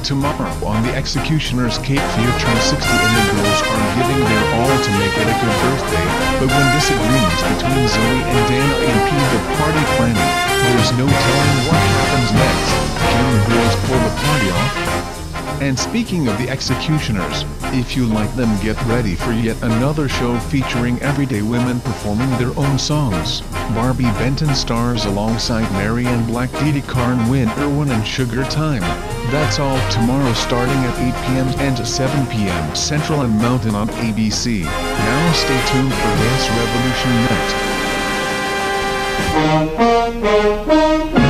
Tomorrow on the Executioners Cape Fear Train 60 and the girls are giving their all to make it a good birthday, but when disagreements between Zoe and Dana impede the party planning, there's no telling what happens next. Can the girls pull the party off? And speaking of the Executioners, if you like them, get ready for yet another show featuring everyday women performing their own songs. Barbie Benton stars alongside Marianne Black, Didi Karn, Win Irwin and Sugar Time. That's all tomorrow starting at 8 p.m. and 7 p.m. Central and Mountain on ABC. Now stay tuned for Dance Revolution next.